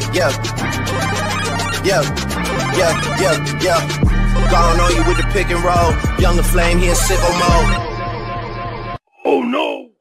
Yeah. Gone on you with the pick and roll. Younger Flame, he in sicko mode. Oh no!